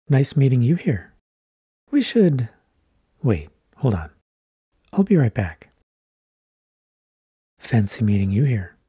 Nice meeting you here. We should... Wait, hold on. I'll be right back. Fancy meeting you here.